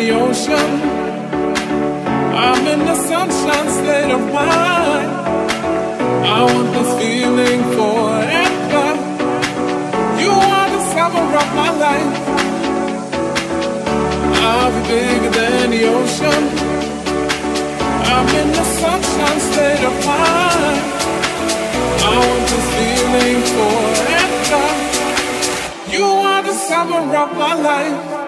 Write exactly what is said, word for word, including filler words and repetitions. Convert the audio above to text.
ocean. I'm in the sunshine state of mind. I want this feeling forever. You are the summer of my life. I'll be bigger than the ocean. I'm in the sunshine state of mind. I want this feeling forever. You are the summer of my life.